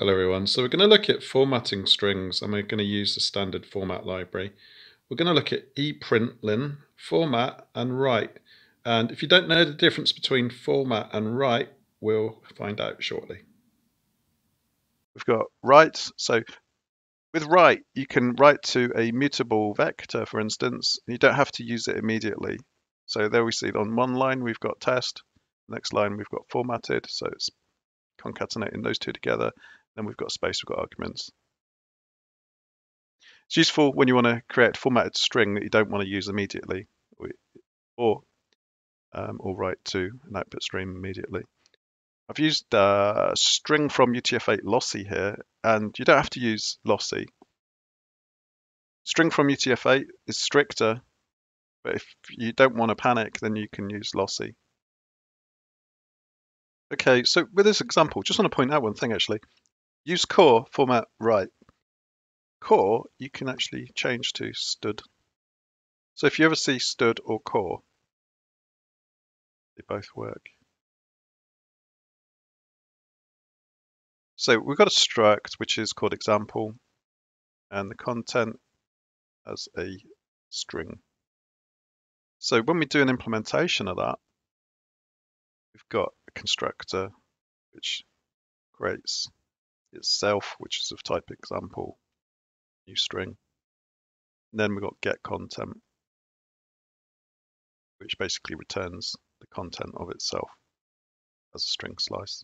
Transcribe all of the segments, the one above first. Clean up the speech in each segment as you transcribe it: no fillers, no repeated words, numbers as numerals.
Hello everyone, so we're going to look at formatting strings and we're going to use the standard format library. We're going to look at eprintln, format and write, and if you don't know the difference between format and write, we'll find out shortly. We've got write, so with write you can write to a mutable vector, for instance. You don't have to use it immediately. So there we see on one line we've got test, next line we've got formatted, so it's concatenating those two together. Then we've got space, we've got arguments. It's useful when you want to create a formatted string that you don't want to use immediately, or write to an output stream immediately. I've used string from UTF-8 lossy here, and you don't have to use lossy. String from UTF-8 is stricter, but if you don't want to panic, then you can use lossy. Okay, so with this example, just want to point out one thing actually. Use core, format, write. Core, you can actually change to stud. So if you ever see stud or core, they both work. So we've got a struct, which is called example, and the content as a string. So when we do an implementation of that, we've got a constructor which creates itself, which is of type example, new string. And then we've got get content, which basically returns the content of itself as a string slice.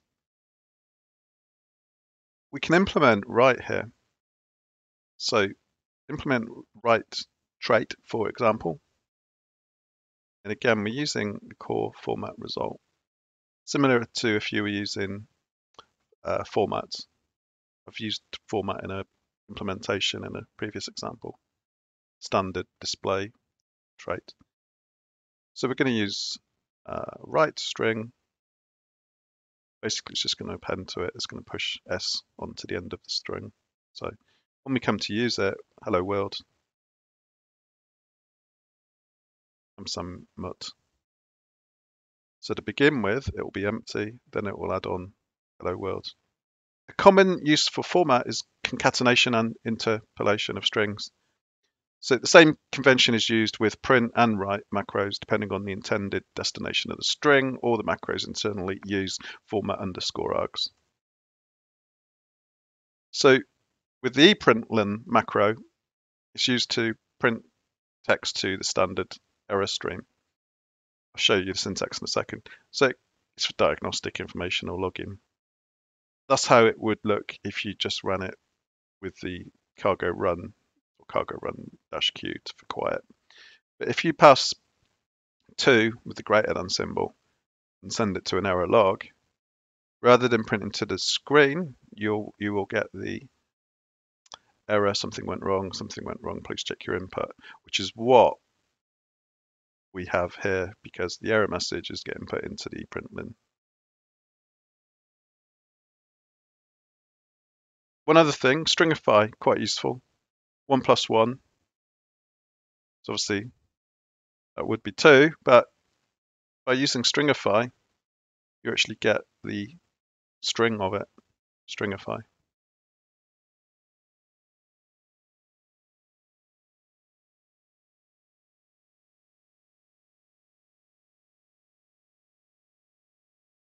We can implement write here. So implement write trait, for example. And again, we're using the core format result, similar to if you were using formats. I've used format in an implementation in a previous example. Standard display trait. So we're going to use write string. Basically, it's just going to append to it. It's going to push s onto the end of the string. So when we come to use it, hello world, and some mut. So to begin with, it will be empty. Then it will add on hello world. A common use for format is concatenation and interpolation of strings. So the same convention is used with print and write macros, depending on the intended destination of the string, or the macros internally use format underscore args. So with the eprintln macro, it's used to print text to the standard error stream. I'll show you the syntax in a second. So it's for diagnostic information or login. That's how it would look if you just ran it with the cargo run or cargo run -q for quiet. But if you pass 2 with the greater than symbol and send it to an error log, rather than printing to the screen, you will get the error, something went wrong, please check your input, which is what we have here because the error message is getting put into the eprintln. One other thing, stringify, quite useful. 1 + 1. So obviously that would be 2, but by using stringify, you actually get the string of it, stringify.